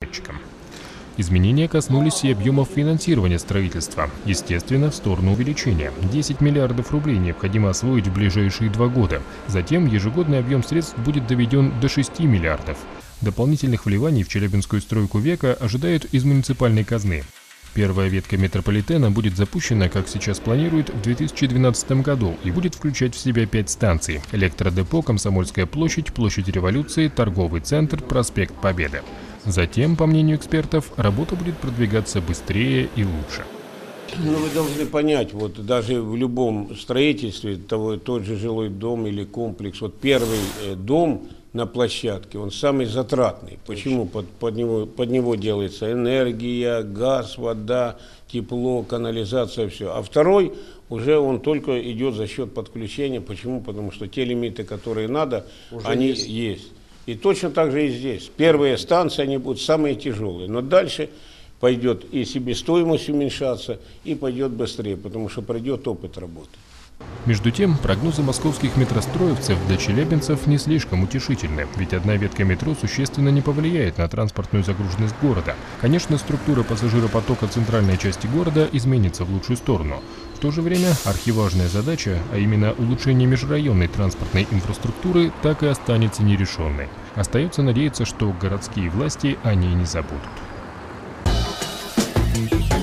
Изменения коснулись и объемов финансирования строительства. Естественно, в сторону увеличения. 10 миллиардов рублей необходимо освоить в ближайшие 2 года. Затем ежегодный объем средств будет доведен до 6 миллиардов. Дополнительных вливаний в Челябинскую стройку века ожидают из муниципальной казны. Первая ветка метрополитена будет запущена, как сейчас планируют, в 2012 году и будет включать в себя 5 станций: электродепо, Комсомольская площадь, площадь Революции, торговый центр, проспект Победы. Затем, по мнению экспертов, работа будет продвигаться быстрее и лучше. Но вы должны понять, вот даже в любом строительстве, тот же жилой дом или комплекс, вот первый дом на площадке, он самый затратный. Почему? Под него делается энергия, газ, вода, тепло, канализация, все. А второй уже он только идет за счет подключения. Почему? Потому что те лимиты, которые надо, уже они есть. И точно так же и здесь. Первые станции, они будут самые тяжелые. Но дальше пойдет и себестоимость уменьшаться, и пойдет быстрее, потому что пройдет опыт работы. Между тем, прогнозы московских метростроевцев для челябинцев не слишком утешительны, ведь одна ветка метро существенно не повлияет на транспортную загруженность города. Конечно, структура пассажиропотока центральной части города изменится в лучшую сторону. В то же время архиважная задача, а именно улучшение межрайонной транспортной инфраструктуры, так и останется нерешенной. Остается надеяться, что городские власти о ней не забудут.